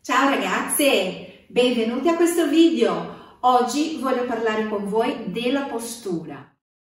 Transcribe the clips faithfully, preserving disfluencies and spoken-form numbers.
Ciao ragazze, benvenuti a questo video. Oggi voglio parlare con voi della postura.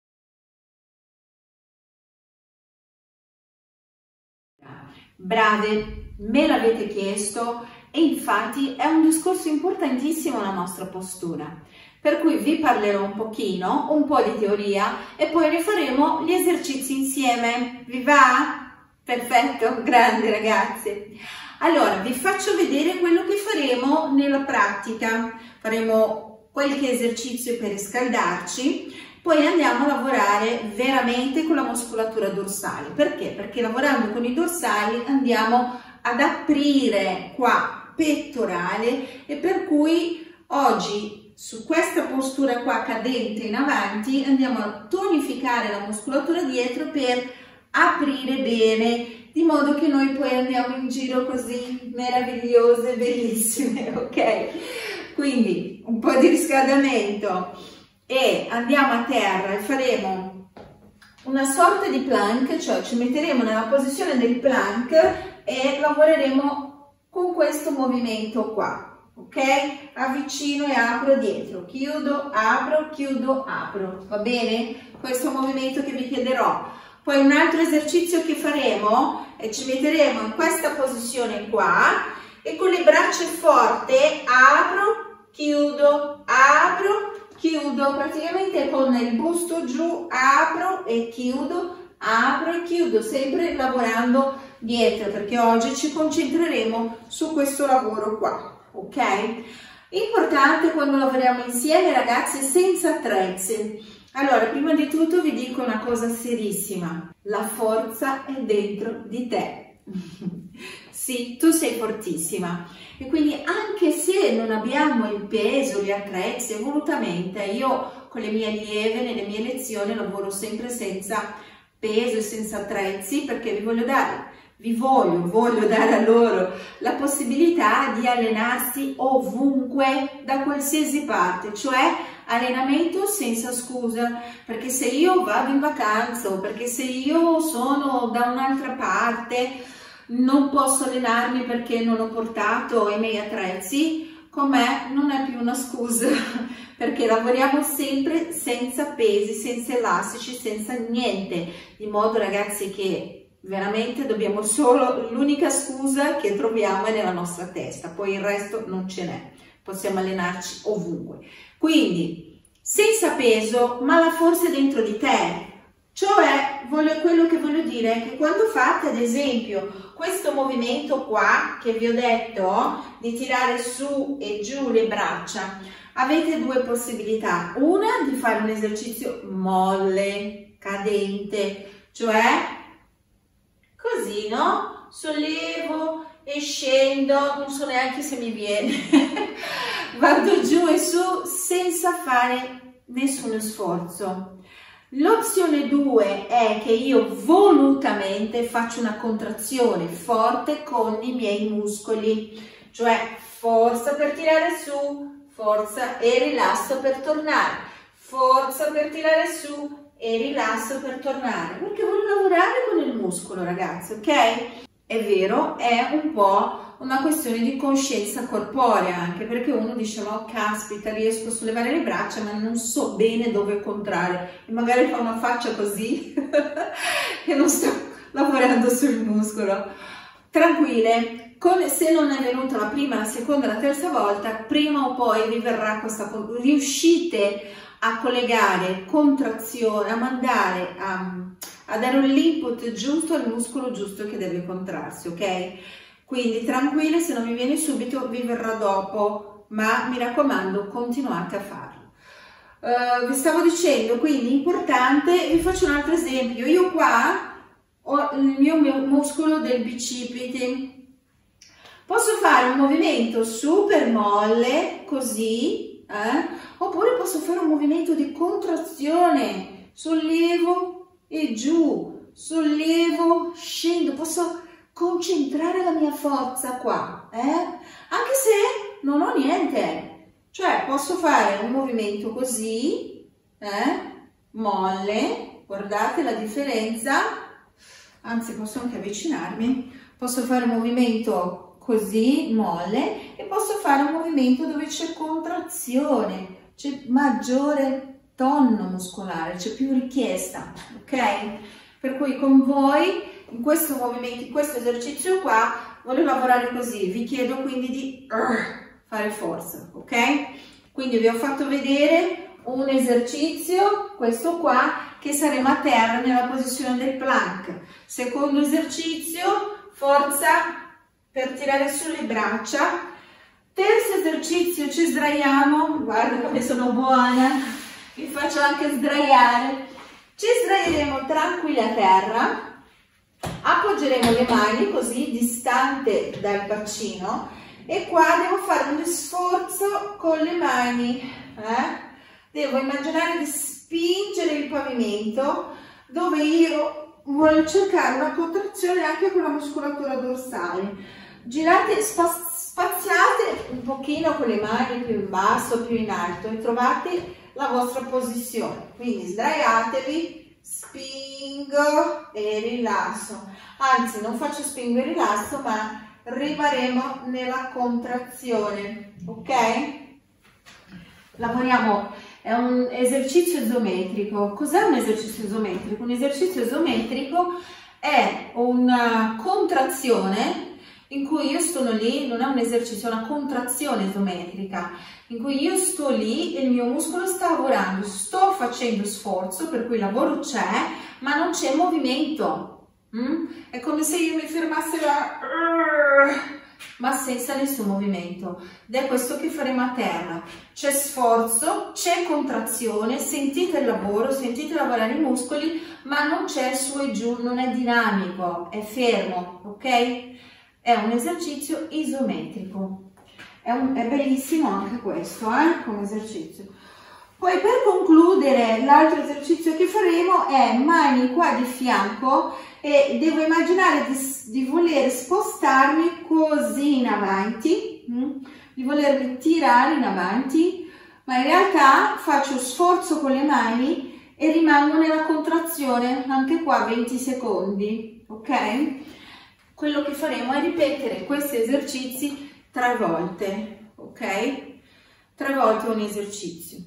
Brave, me l'avete chiesto e infatti è un discorso importantissimo la nostra postura. Per cui vi parlerò un pochino, un po' di teoria e poi rifaremo gli esercizi insieme. Vi va? Perfetto, grande ragazze. Allora, vi faccio vedere quello che faremo nella pratica. Faremo qualche esercizio per riscaldarci, poi andiamo a lavorare veramente con la muscolatura dorsale. Perché? Perché lavorando con i dorsali andiamo ad aprire qua pettorale e per cui oggi su questa postura qua cadente in avanti andiamo a tonificare la muscolatura dietro per aprire bene, di modo che noi poi andiamo in giro così meravigliose, bellissime, ok? Quindi un po' di riscaldamento e andiamo a terra e faremo una sorta di plank, cioè ci metteremo nella posizione del plank e lavoreremo con questo movimento qua, ok? Avvicino e apro dietro, chiudo, apro, chiudo, apro, va bene? Questo è un movimento che vi chiederò. Poi un altro esercizio che faremo è ci metteremo in questa posizione qua e con le braccia forte apro, chiudo, apro, chiudo, praticamente con il busto giù apro e chiudo, apro e chiudo, sempre lavorando dietro perché oggi ci concentreremo su questo lavoro qua, ok? Importante quando lavoriamo insieme ragazzi senza attrezzi. Allora, prima di tutto vi dico una cosa serissima, la forza è dentro di te. Sì, tu sei fortissima e quindi anche se non abbiamo il peso, gli attrezzi, volutamente, io con le mie allieve nelle mie lezioni lavoro sempre senza peso e senza attrezzi perché vi voglio dare, vi voglio, voglio dare a loro la possibilità di allenarsi ovunque, da qualsiasi parte, cioè allenamento senza scusa, perché se io vado in vacanza o perché se io sono da un'altra parte non posso allenarmi perché non ho portato i miei attrezzi, con me non è più una scusa, perché lavoriamo sempre senza pesi, senza elastici, senza niente, di modo ragazzi che veramente dobbiamo solo, l'unica scusa che troviamo è nella nostra testa, poi il resto non ce n'è, possiamo allenarci ovunque. Quindi, senza peso, ma la forza è dentro di te. Cioè, voglio, quello che voglio dire è che quando fate, ad esempio, questo movimento qua, che vi ho detto, di tirare su e giù le braccia, avete due possibilità. Una, di fare un esercizio molle, cadente, cioè così, no? Sollevo e scendo, non so neanche se mi viene. Vado giù e su senza fare nessuno sforzo. L'opzione due è che io volutamente faccio una contrazione forte con i miei muscoli, cioè forza per tirare su, forza e rilasso per tornare, forza per tirare su e rilasso per tornare, perché voglio lavorare con il muscolo ragazzi, ok? È vero, è un po' una questione di coscienza corporea, anche perché uno dice ma oh, caspita, riesco a sollevare le braccia ma non so bene dove contrarre e magari fa una faccia così che non sto lavorando sul muscolo. Tranquille, con, se non è venuta la prima, la seconda, la terza volta, prima o poi vi verrà questa, riuscite a collegare contrazione, a mandare a, a dare l'input giusto al muscolo giusto che deve contrarsi, ok? Quindi tranquille, se non vi viene subito vi verrà dopo, ma mi raccomando continuate a farlo. Uh, vi stavo dicendo, quindi importante, vi faccio un altro esempio, io qua ho il mio muscolo del bicipite, posso fare un movimento super molle, così, eh? Oppure posso fare un movimento di contrazione, sollevo e giù, sollevo, scendo, posso concentrare la mia forza qua, eh? Anche se non ho niente, cioè posso fare un movimento così, eh? Molle, guardate la differenza, anzi posso anche avvicinarmi, posso fare un movimento così molle e posso fare un movimento dove c'è contrazione, c'è maggiore tonno muscolare, c'è più richiesta, ok? Per cui con voi in questo movimento, in questo esercizio qua voglio lavorare così, vi chiedo quindi di uh, fare forza, ok? Quindi vi ho fatto vedere un esercizio, questo qua, che saremo a terra nella posizione del plank. Secondo esercizio, forza per tirare su le braccia. Terzo esercizio, ci sdraiamo, guarda come sono buona, vi faccio anche sdraiare. Ci sdraieremo tranquilli a terra, appoggeremo le mani così distante dal bacino e qua devo fare uno sforzo con le mani, eh? Devo immaginare di spingere il pavimento dove io voglio cercare una contrazione anche con la muscolatura dorsale. Girate, spaziate un pochino con le mani più in basso, più in alto e trovate la vostra posizione. Quindi sdraiatevi, spingo e rilasso. Anzi, non faccio spingo e rilasso, ma rimarremo nella contrazione, ok? Lavoriamo, è un esercizio isometrico. Cos'è un esercizio isometrico? Un esercizio isometrico è una contrazione in cui io sto lì, non è un esercizio, è una contrazione isometrica, in cui io sto lì e il mio muscolo sta lavorando, sto facendo sforzo, per cui il lavoro c'è, ma non c'è movimento. Mm? È come se io mi fermassi là, ma senza nessun movimento. Ed è questo che faremo a terra. C'è sforzo, c'è contrazione, sentite il lavoro, sentite lavorare i muscoli, ma non c'è su e giù, non è dinamico, è fermo, ok? È un esercizio isometrico. È, un, è bellissimo anche questo, eh, come esercizio. Poi per concludere l'altro esercizio che faremo è mani qua di fianco e devo immaginare di, di voler spostarmi così in avanti, hm? di volermi tirare in avanti, ma in realtà faccio sforzo con le mani e rimango nella contrazione, anche qua venti secondi, ok? Quello che faremo è ripetere questi esercizi tre volte, ok? Tre volte un esercizio.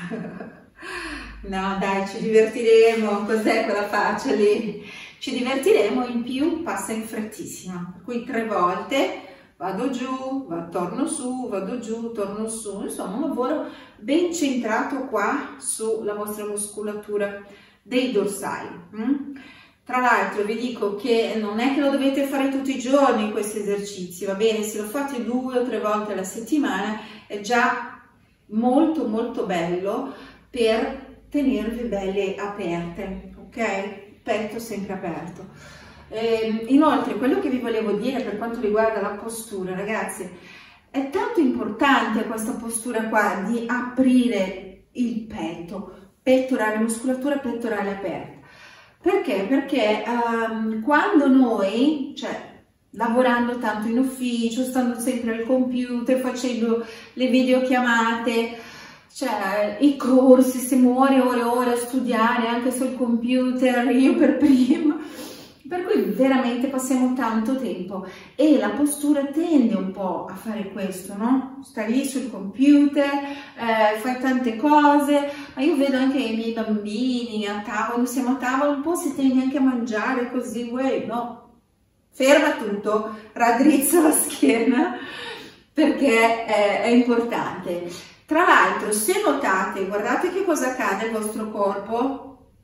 No, dai, ci divertiremo. Cos'è quella faccia lì? Ci divertiremo, in più passa in frettissima. Per cui tre volte vado giù, vado, torno su, vado giù, torno su. Insomma, un lavoro ben centrato qua sulla vostra muscolatura dei dorsali. Mm? Tra l'altro vi dico che non è che lo dovete fare tutti i giorni questi esercizi, va bene? Se lo fate due o tre volte alla settimana è già molto molto bello per tenervi belle aperte, ok? Petto sempre aperto. Eh, inoltre, quello che vi volevo dire per quanto riguarda la postura, ragazzi, è tanto importante questa postura qua di aprire il petto, pettorale, muscolatura pettorale aperta. Perché? Perché um, quando noi, cioè lavorando tanto in ufficio, stando sempre al computer, facendo le videochiamate, cioè i corsi, stiamo ore e ore e ore a studiare anche sul computer, io per prima, per cui veramente passiamo tanto tempo e la postura tende un po' a fare questo, no? Stai lì sul computer, eh, fai tante cose, ma io vedo anche i miei bambini a tavola, siamo a tavola, un po' si tende anche a mangiare così, uè, no? Ferma tutto, raddrizza la schiena perché è, è importante. Tra l'altro, se notate, guardate che cosa accade al vostro corpo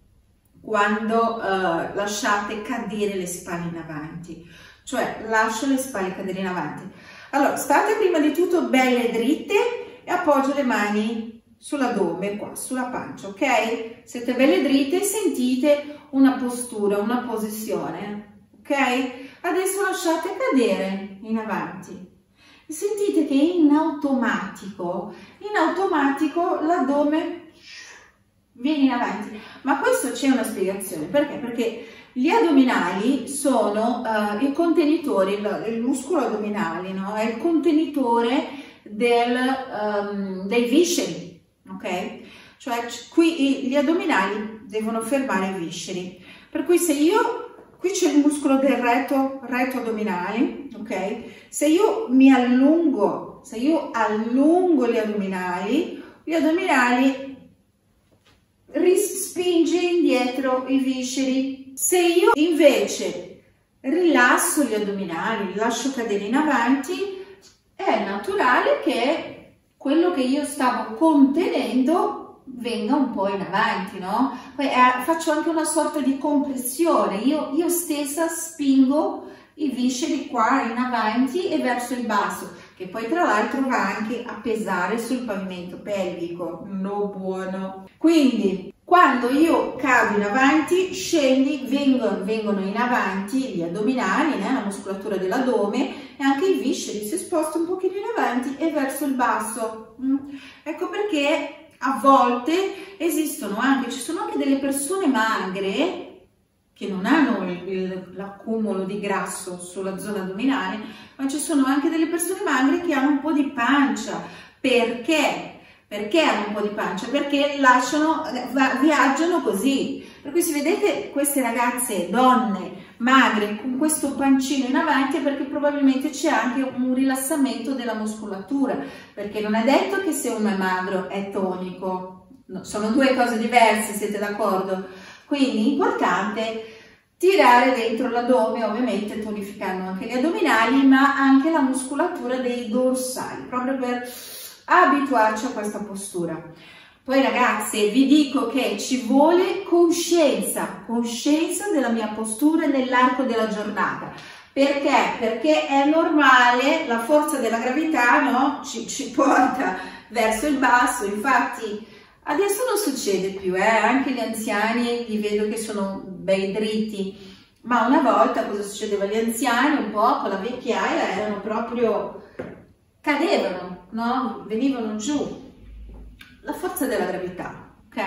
quando uh, lasciate cadere le spalle in avanti, cioè lascio le spalle cadere in avanti. Allora, state prima di tutto belle dritte e appoggio le mani sull'addome, qua, sulla pancia, ok? Siete belle dritte e sentite una postura, una posizione, ok? Adesso lasciate cadere in avanti. E sentite che in automatico, in automatico l'addome viene in avanti. Ma questo c'è una spiegazione. Perché? Perché gli addominali sono uh, il contenitore, il, il muscolo addominale, no? È il contenitore del, um, dei visceri, ok? Cioè qui gli addominali devono fermare i visceri. Per cui se io qui c'è il muscolo del retro, retro addominale, ok? Se io mi allungo, se io allungo gli addominali, gli addominali spinge indietro i visceri. Se io invece rilasso gli addominali, li lascio cadere in avanti, è naturale che quello che io stavo contenendo venga un po' in avanti, no? Poi eh, faccio anche una sorta di compressione, io, io stessa spingo i visceri qua in avanti e verso il basso, che poi tra l'altro va anche a pesare sul pavimento pelvico, no buono. Quindi quando io cado in avanti, scendi, vengono, vengono in avanti gli addominali, né? La muscolatura dell'addome, e anche i visceri si spostano un pochino in avanti e verso il basso. Mm. Ecco perché a volte esistono anche, ci sono anche delle persone magre che non hanno l'accumulo di grasso sulla zona addominale, ma ci sono anche delle persone magre che hanno un po' di pancia. Perché? Perché hanno un po' di pancia? Perché lasciano, viaggiano così. Per cui se vedete queste ragazze, donne magre con questo pancino in avanti, è perché probabilmente c'è anche un rilassamento della muscolatura, perché non è detto che se uno è magro è tonico, no, sono due cose diverse, siete d'accordo? Quindi è importante tirare dentro l'addome, ovviamente tonificando anche gli addominali, ma anche la muscolatura dei dorsali, proprio per abituarci a questa postura. Poi ragazze, vi dico che ci vuole coscienza, coscienza della mia postura nell'arco della giornata. Perché? Perché è normale, la forza della gravità, no? ci, ci porta verso il basso. Infatti adesso non succede più, eh? Anche gli anziani li vedo che sono bei dritti, ma una volta cosa succedeva? Gli anziani un po' con la vecchiaia erano proprio, cadevano, no? Venivano giù. La forza della gravità, ok?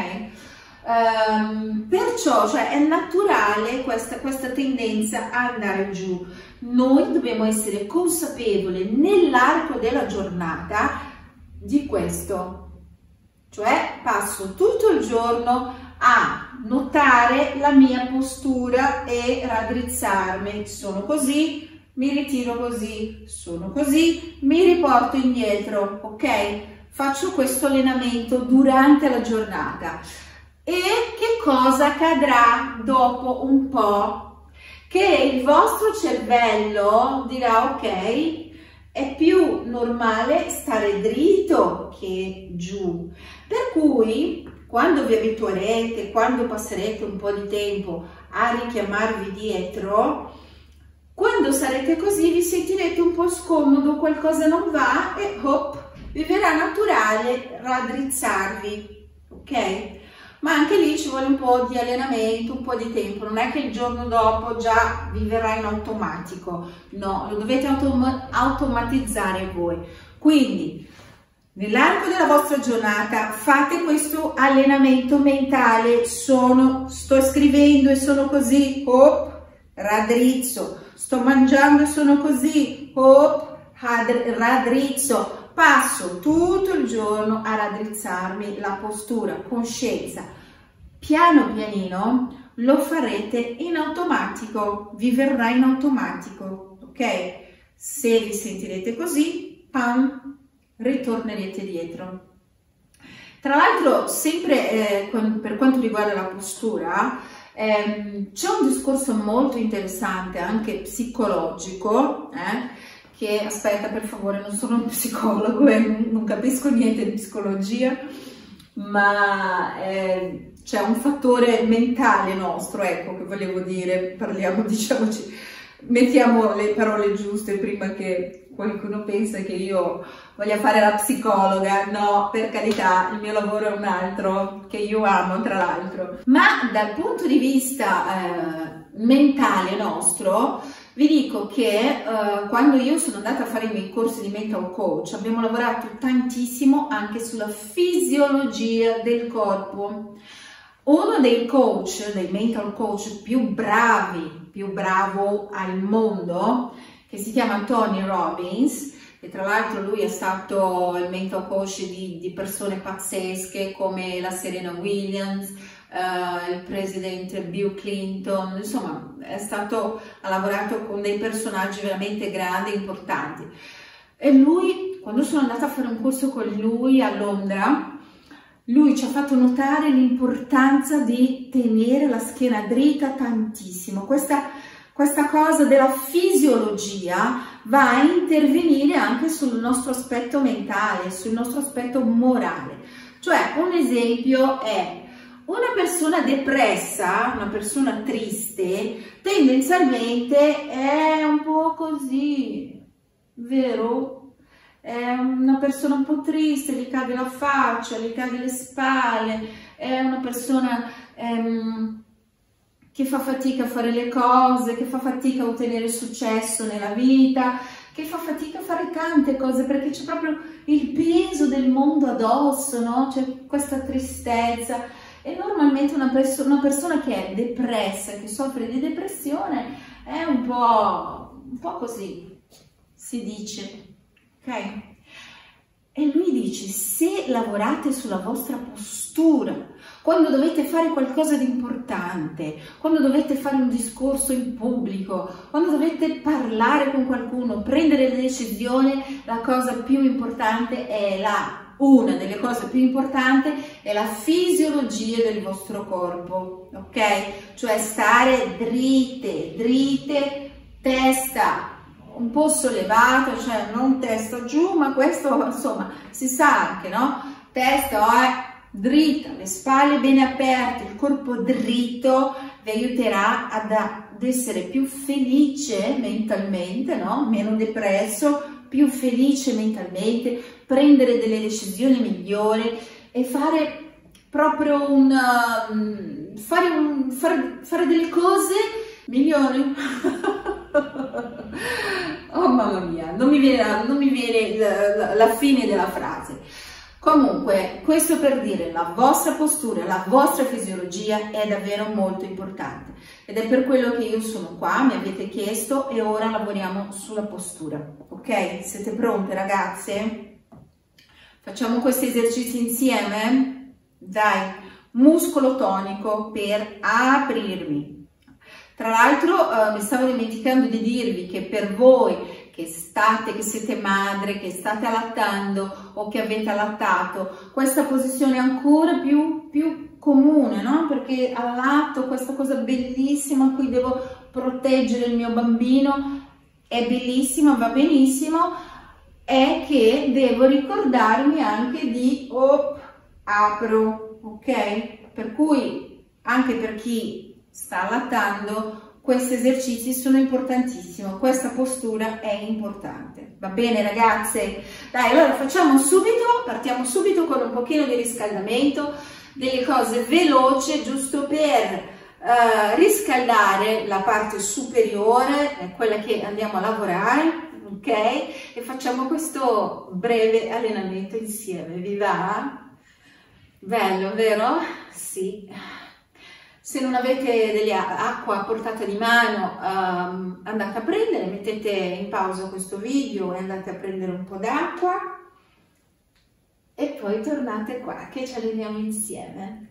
Um, perciò, cioè, è naturale questa, questa tendenza a andare giù. Noi dobbiamo essere consapevoli nell'arco della giornata di questo. Cioè, passo tutto il giorno a notare la mia postura e raddrizzarmi. Sono così, mi ritiro così, sono così, mi riporto indietro, ok? Faccio questo allenamento durante la giornata. E che cosa accadrà dopo un po'? Che il vostro cervello dirà ok, è più normale stare dritto che giù. Per cui quando vi abituerete, quando passerete un po' di tempo a richiamarvi dietro, quando sarete così vi sentirete un po' scomodo, qualcosa non va e hop, vi verrà naturale raddrizzarvi, ok? Ma anche lì ci vuole un po' di allenamento, un po' di tempo, non è che il giorno dopo già vi verrà in automatico, no, lo dovete autom- automatizzare voi. Quindi, nell'arco della vostra giornata fate questo allenamento mentale, sono, sto scrivendo e sono così, hop, raddrizzo, sto mangiando e sono così, hop, raddrizzo. Passo tutto il giorno a raddrizzarmi la postura, coscienza. Piano pianino lo farete in automatico, vi verrà in automatico, ok? Se vi sentirete così, pam, ritornerete dietro. Tra l'altro, sempre eh, per quanto riguarda la postura, ehm, c'è un discorso molto interessante, anche psicologico, eh? Che, aspetta per favore, non sono un psicologo e non capisco niente di psicologia, ma eh, c'è un fattore mentale nostro, ecco, che volevo dire, parliamo, diciamoci, mettiamo le parole giuste prima che qualcuno pensa che io voglia fare la psicologa. No, per carità, il mio lavoro è un altro, che io amo tra l'altro. Ma dal punto di vista eh, mentale nostro, vi dico che uh, quando io sono andata a fare i miei corsi di mental coach abbiamo lavorato tantissimo anche sulla fisiologia del corpo. Uno dei coach, dei mental coach più bravi, più bravo al mondo, che si chiama Tony Robbins, e tra l'altro lui è stato il mental coach di, di persone pazzesche come la Serena Williams, uh, il presidente Bill Clinton, insomma è stato, ha lavorato con dei personaggi veramente grandi, importanti. E lui, quando sono andata a fare un corso con lui a Londra, lui ci ha fatto notare l'importanza di tenere la schiena dritta tantissimo. Questa, questa cosa della fisiologia va a intervenire anche sul nostro aspetto mentale, sul nostro aspetto morale. Cioè, un esempio è una persona depressa, una persona triste, tendenzialmente è un po' così, vero? È una persona un po' triste, gli cade la faccia, gli cade le spalle, è una persona ehm, che fa fatica a fare le cose, che fa fatica a ottenere successo nella vita, che fa fatica a fare tante cose perché c'è proprio il peso del mondo addosso, no? C'è questa tristezza. E normalmente una, perso una persona che è depressa, che soffre di depressione, è un po', un po' così, si dice. Ok? E lui dice, se lavorate sulla vostra postura, quando dovete fare qualcosa di importante, quando dovete fare un discorso in pubblico, quando dovete parlare con qualcuno, prendere le decisioni, la cosa più importante è la, una delle cose più importanti è la fisiologia del vostro corpo, ok? Cioè stare dritte, dritte, testa un po' sollevata, cioè non testa giù, ma questo insomma si sa anche, no? Testa è dritta, le spalle bene aperte, il corpo dritto vi aiuterà ad, ad essere più felice mentalmente, no? Meno depresso, più felice mentalmente, prendere delle decisioni migliori e fare proprio un, um, fare, un fare, fare delle cose migliori. Oh mamma mia, non mi viene, non mi viene la, la, la fine della frase. Comunque, questo per dire, la vostra postura, la vostra fisiologia è davvero molto importante ed è per quello che io sono qua, mi avete chiesto e ora lavoriamo sulla postura, ok? Siete pronte ragazze? Facciamo questi esercizi insieme? Dai, muscolo tonico per aprirmi. Tra l'altro eh, mi stavo dimenticando di dirvi che per voi che state, che siete madre, che state allattando o che avete allattato, questa posizione è ancora più, più comune, no? Perché allatto, questa cosa bellissima, qui devo proteggere il mio bambino, è bellissima, va benissimo, è che devo ricordarmi anche di oh, apro, ok? Per cui anche per chi sta allattando, questi esercizi sono importantissimi, questa postura è importante, va bene ragazze? Dai, allora facciamo subito, partiamo subito con un pochino di riscaldamento, delle cose veloci, giusto per uh, riscaldare la parte superiore, è quella che andiamo a lavorare, ok? E facciamo questo breve allenamento insieme, vi va? Bello, vero? Sì. Se non avete dell'acqua a portata di mano, um, andate a prendere, mettete in pausa questo video e andate a prendere un po' d'acqua e poi tornate qua che ci alleniamo insieme.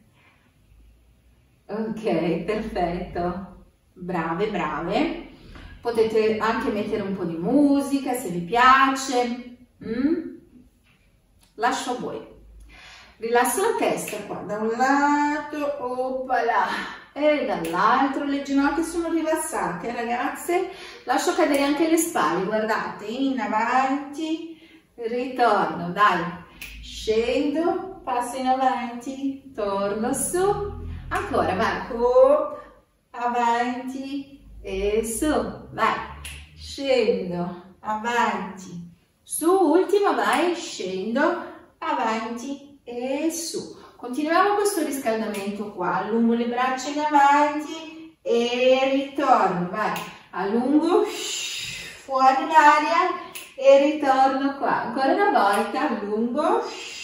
Ok, perfetto, brave, brave. Potete anche mettere un po' di musica se vi piace. Mm? Lascio a voi. Rilasso la testa qua, da un lato, opala, e dall'altro le ginocchia sono rilassate, ragazze. Lascio cadere anche le spalle, guardate, in avanti, ritorno, dai, scendo, passo in avanti, torno su, ancora, vai, up, avanti e su, vai, scendo, avanti, su, ultima, vai, scendo, avanti e su. Continuiamo questo riscaldamento qua, allungo le braccia in avanti e ritorno, vai, allungo, fuori l'aria e ritorno qua, ancora una volta, allungo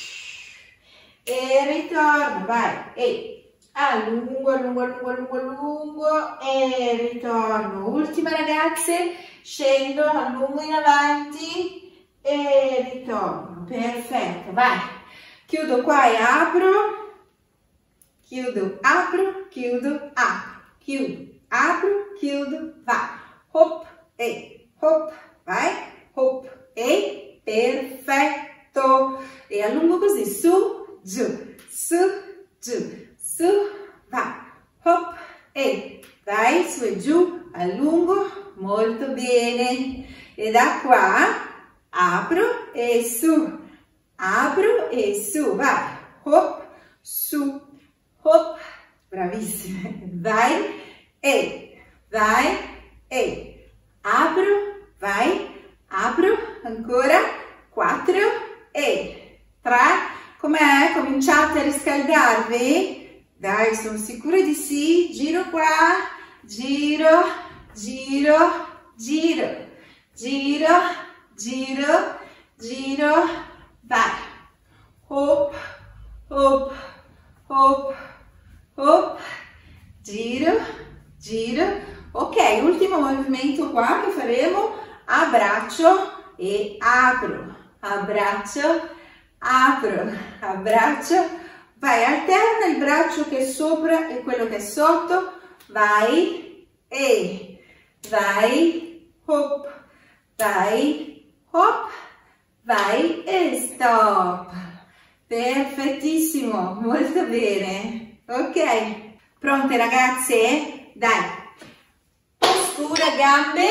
e ritorno, vai, e allungo, allungo, allungo, allungo, allungo e ritorno, ultima ragazze, scendo, allungo in avanti e ritorno, perfetto, vai. Chiudo qua e apro, chiudo, apro, chiudo, apro, chiudo, apro, chiudo, vai, hop e hop, vai, hop e perfetto, e allungo così, su, giù, su, giù, su, vai, hop e vai, su e giù, allungo, molto bene, e da qua apro e su, apro e su, vai, hop, su, hop, bravissime, vai e, vai e, apro, vai, apro, ancora, quattro e, tre, com'è? Cominciate a riscaldarvi? Dai, sono sicura di sì, giro qua, giro, giro, giro, giro, giro, giro, vai, hop, hop, hop, hop, giro, giro, ok, ultimo movimento qua che faremo, abbraccio e apro, abbraccio, apro, abbraccio, vai, alterna il braccio che è sopra e quello che è sotto, vai e vai, hop, vai, hop, vai e stop. Perfettissimo, molto bene. Ok, pronte ragazze? Dai, postura, gambe,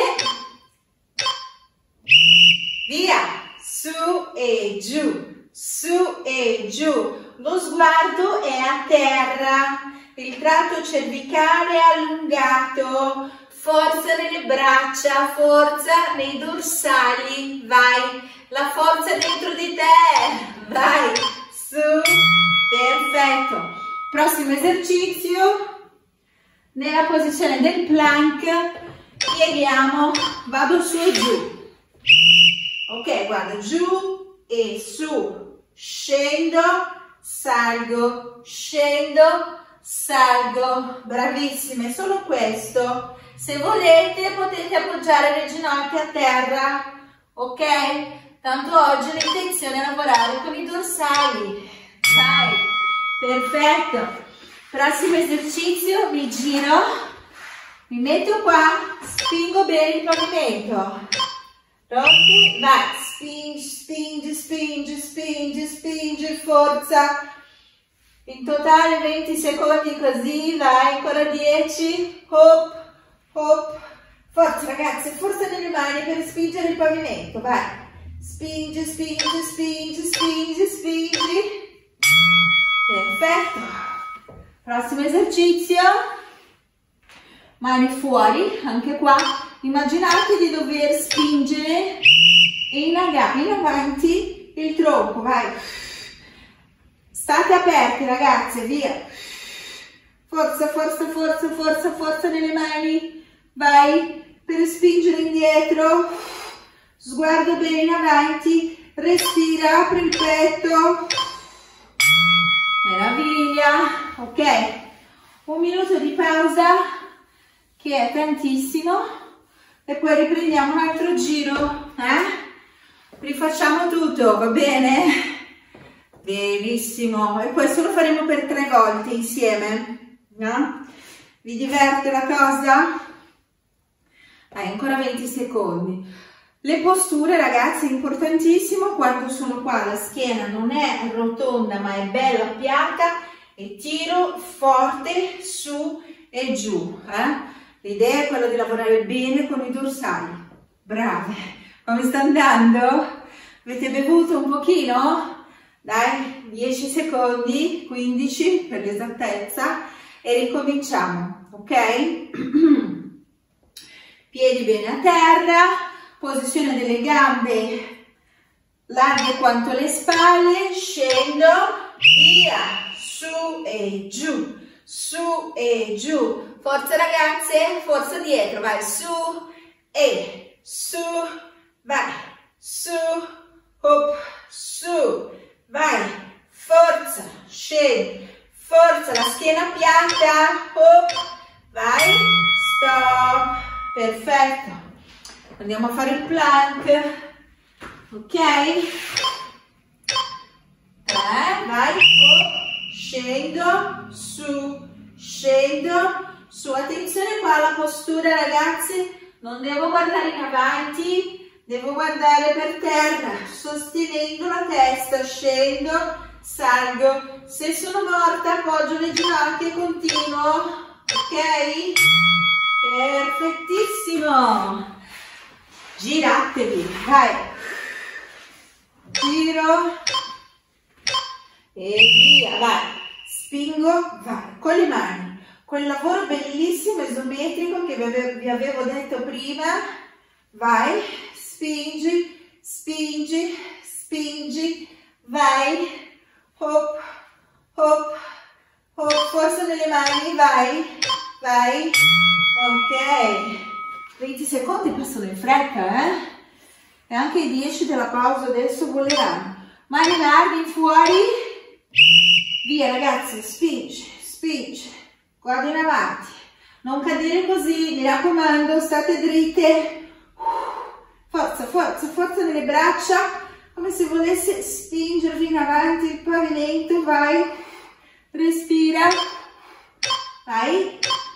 via, su e giù, su e giù, lo sguardo è a terra, il tratto cervicale è allungato, forza nelle braccia, forza nei dorsali, vai, la forza dentro di te, vai, su, perfetto. Prossimo esercizio, nella posizione del plank, pieghiamo, vado su e giù, ok, guarda, giù e su, scendo, salgo, scendo, salgo, bravissime, solo questo. Se volete potete appoggiare le ginocchia a terra, ok? Tanto oggi l'intenzione è lavorare con i dorsali, vai, perfetto. Prossimo esercizio, mi giro, mi metto qua, spingo bene il pavimento, pronti? Vai, spingi, spingi, spingi, spingi, spingi, forza. In totale venti secondi così, vai, ancora dieci, hop, hop, forza ragazze, forza nelle mani per spingere il pavimento, vai, spingi, spingi, spingi, spingi, spingi, perfetto. Prossimo esercizio, mani fuori, anche qua, immaginate di dover spingere in, in avanti il tronco, vai, state aperti ragazze, via, forza, forza, forza, forza, forza nelle mani, vai, per spingere indietro, sguardo bene in avanti, respira, apri il petto, meraviglia, ok, un minuto di pausa che è tantissimo e poi riprendiamo un altro giro, eh? Rifacciamo tutto, va bene? Benissimo, e questo lo faremo per tre volte insieme, no? Vi diverte la cosa? Dai, ancora venti secondi. Le posture, ragazzi, è importantissimo quando sono qua, la schiena non è rotonda ma è bella piatta e tiro forte su e giù. Eh? L'idea è quella di lavorare bene con i dorsali. Brave! Come sta andando? Avete bevuto un pochino? Dai, dieci secondi, quindici per l'esattezza e ricominciamo, ok? Piedi bene a terra, posizione delle gambe larghe quanto le spalle, scendo, via, su e giù, su e giù, forza ragazze, forza dietro, vai, su e su, vai, su, hop, su, vai, forza, scendi, forza, la schiena piatta, hop, vai, stop, perfetto. Andiamo a fare il plank, ok? Tre, vai, hop, scendo, su, Non devo guardare in avanti, devo guardare per terra, sostenendo la testa, scendo, salgo. Se sono morta, appoggio le ginocchia e continuo. Ok? Perfettissimo. Giratevi, vai. Giro. E via, vai. Spingo, vai. Con le mani. Quel lavoro bellissimo isometrico che vi avevo, vi avevo detto prima, vai, spingi, spingi, spingi, vai, hop, hop, hop, forza nelle mani, vai, vai, ok, venti secondi passano in fretta, eh? E anche i dieci della pausa adesso voleranno, mani larghe fuori, via ragazzi, spingi, spingi. Guarda in avanti, non cadere così, mi raccomando, state dritte, forza, forza, forza nelle braccia, come se volesse spingervi in avanti il pavimento, vai, respira, vai,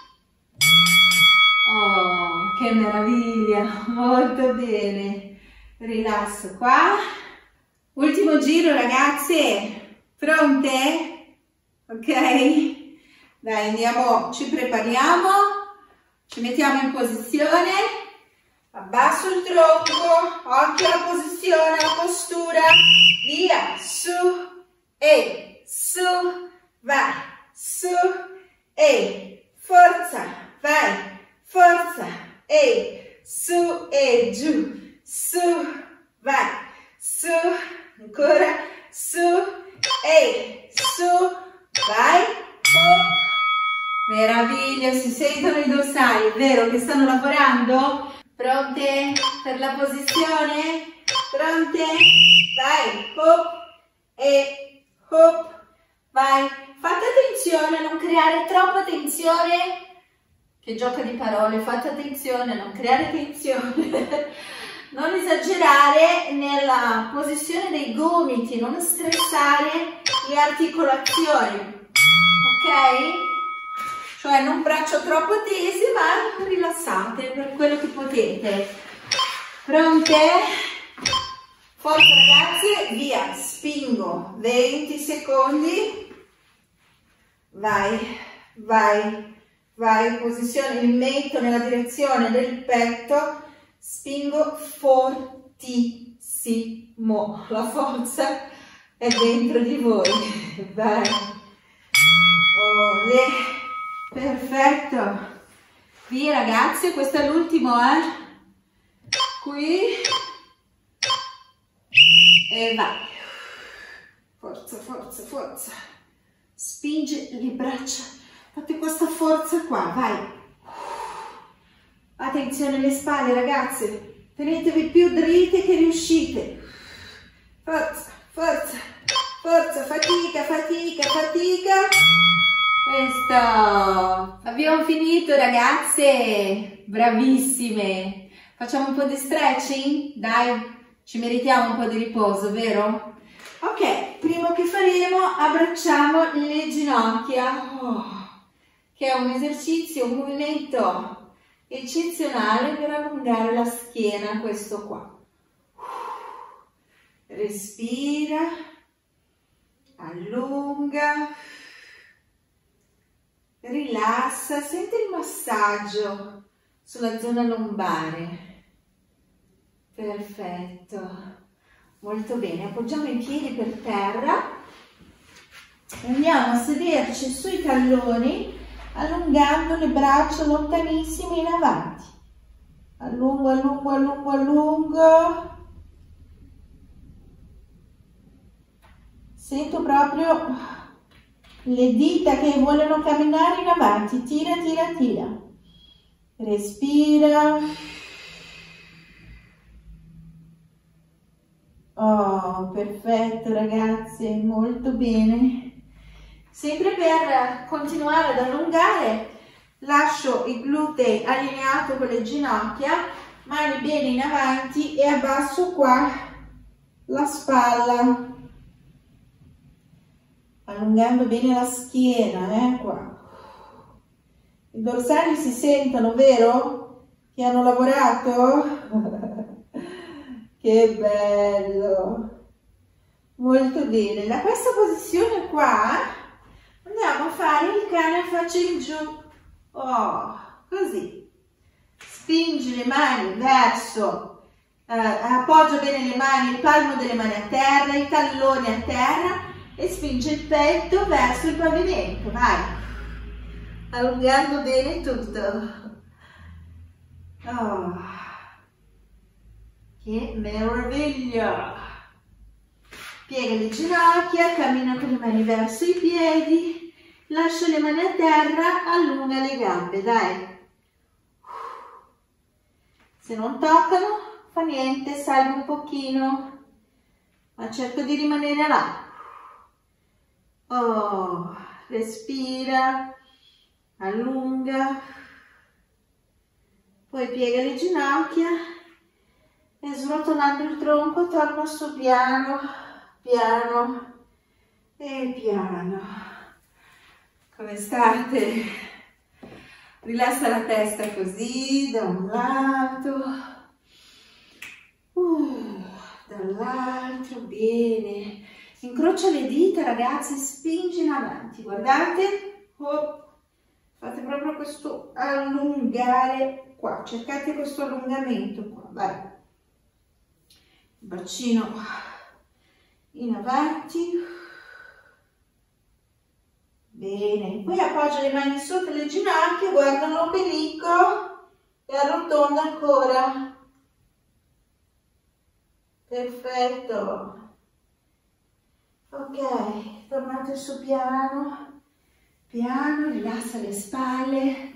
oh, che meraviglia, molto bene, rilasso qua, ultimo giro ragazze, pronte? Ok? Dai, andiamo, ci prepariamo, ci mettiamo in posizione, abbasso il tronco, occhio alla posizione, alla postura, via, su, e, su, vai, su, e, forza, vai, forza, e, su, e, giù, su, vai, su, ancora, su, e, su, vai, oh. Meraviglia, si sentono i dorsali, è vero che stanno lavorando? Pronte per la posizione? Pronte? Vai, hop e hop, vai. Fate attenzione a non creare troppa tensione, che gioca di parole, fate attenzione a non creare tensione, non esagerare nella posizione dei gomiti, non stressare le articolazioni, ok? Cioè non braccia troppo tese ma rilassate per quello che potete. Pronte? Forza ragazzi, via, spingo, venti secondi, vai, vai, vai, posizione, mi metto nella direzione del petto, spingo fortissimo, la forza è dentro di voi, vai, olè. Perfetto, via ragazzi, questo è l'ultimo, eh? Qui e vai, forza, forza, forza, spingi le braccia, fate questa forza qua, vai, attenzione alle spalle ragazzi, tenetevi più dritte che riuscite, forza, forza, forza, fatica, fatica, fatica. Questo, abbiamo finito ragazze, bravissime, facciamo un po' di stretching? Dai, ci meritiamo un po' di riposo, vero? Ok, primo che faremo abbracciamo le ginocchia, oh, che è un esercizio, un movimento eccezionale per allungare la schiena, questo qua. Respira, allunga. Rilassa, senti il massaggio sulla zona lombare. Perfetto, molto bene. Appoggiamo i piedi per terra. Andiamo a sederci sui talloni, allungando le braccia lontanissime in avanti. Allungo, allungo, allungo, allungo. Sento proprio le dita che vogliono camminare in avanti, tira, tira, tira. Respira. Oh, perfetto ragazzi, molto bene. Sempre per continuare ad allungare, lascio i glutei allineati con le ginocchia, mani bene in avanti e abbasso qua la spalla. Allungando bene la schiena, eh, qua. I dorsali si sentono, vero? Che hanno lavorato? Che bello! Molto bene. Da questa posizione qua andiamo a fare il cane a faccia in giù. Oh, così. Spingi le mani verso, eh, appoggia bene le mani, il palmo delle mani a terra, i talloni a terra e spingi il petto verso il pavimento. Vai. Allungando bene tutto. Oh, che meraviglia! Piega le ginocchia, cammina con le mani verso i piedi, lascia le mani a terra, allunga le gambe, dai. Se non toccano, fa niente, salgo un pochino, ma cerco di rimanere là. Oh, respira, allunga. Poi piega le ginocchia e srotolando il tronco torna su piano, piano e piano. Come state? Rilassa la testa così, da un lato, uh, dall'altro, bene. Incrocia le dita, ragazzi, spingi in avanti, guardate, oh, fate proprio questo allungare qua, cercate questo allungamento qua, vai, bacino in avanti, bene, poi appoggia le mani sotto le ginocchia, guarda l'ombelico e arrotonda ancora, perfetto, ok, tornate su piano, piano, rilassa le spalle.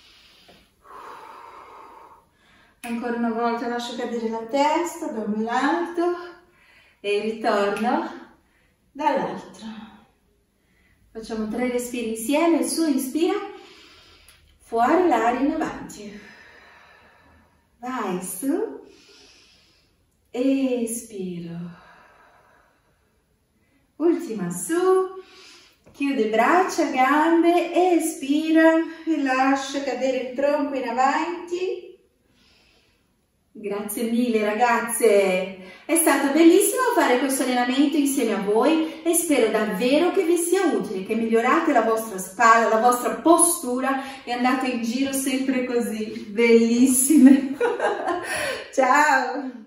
Ancora una volta lascio cadere la testa da un lato e ritorno dall'altro. Facciamo tre respiri insieme. Su, inspira, fuori l'aria in avanti. Vai, su, espiro. Ultima, su, chiude braccia, gambe, espira e lascia cadere il tronco in avanti. Grazie mille ragazze, è stato bellissimo fare questo allenamento insieme a voi e spero davvero che vi sia utile, che migliorate la vostra spalla, la vostra postura e andate in giro sempre così, bellissime. Ciao!